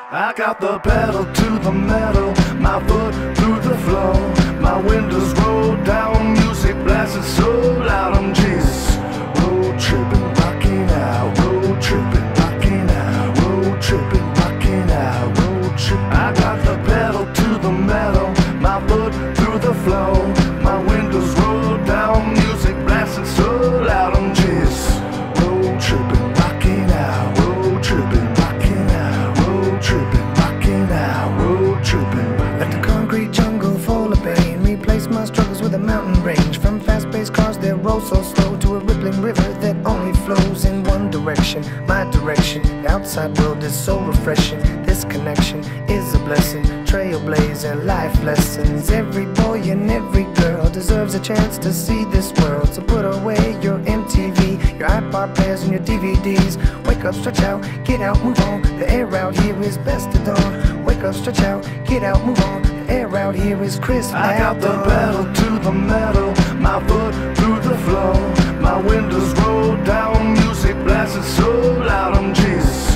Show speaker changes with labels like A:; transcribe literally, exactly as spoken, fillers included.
A: I got the pedal to the metal, my foot through the floor. My windows rolled down, music blasted so loud, I'm Jesus. Road trippin', rockin' out, road trippin', rockin' out, road trippin', rockin' out, road trippin'. I got the pedal to the metal, my foot through the floor. My windows rolled down, music blasted so loud, I'm Jesus. Road trippin', rockin' out, road trippin', rockin' out, road trippin', rockin' out, road trippin'.
B: Let the concrete jungle fall of pain replace my struggles with a mountain range. From fast-paced cars that roll so slow to a rippling river that only flows in one direction, my direction. The outside world is so refreshing. This connection is a blessing, trailblazing life lessons. Every boy and every girl deserves a chance to see this world. So put away your M T V, your iPod players and your D V Ds. Wake up, stretch out, get out, move on. The air out here is best at dawn. Wake up, stretch out, get out, move on. The air out here is crisp.
A: I got the pedal to the metal, my foot through the floor. My windows rolled down, music blasted so loud, I'm Jesus.